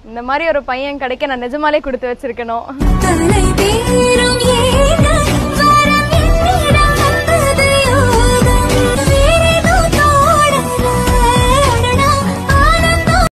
இந்த மாதிரி ஒரு பையன் கிடைக்க நான் நிஜமாலே கொடுத்து வச்சிருக்கணும்.